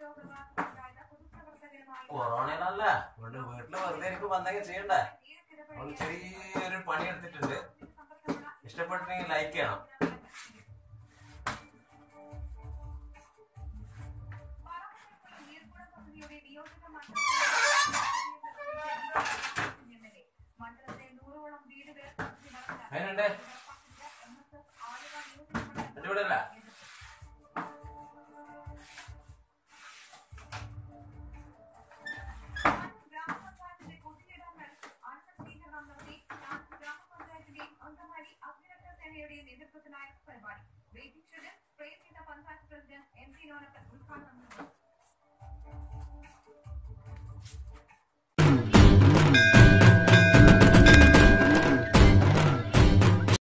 കൊറോണയിലല്ല വീട്ടില് വെറുതെ എനിക്ക് വന്നൊക്കെ ചെയ്യണ്ടേ. അതുകൊണ്ട് ചെറിയൊരു പണി എടുത്തിട്ടുണ്ട്. ഇഷ്ടപ്പെട്ടിട്ടുണ്ടെങ്കിൽ ലൈക്ക് ചെയ്യണം. അതിനുണ്ട് ഇവിടെ അല്ല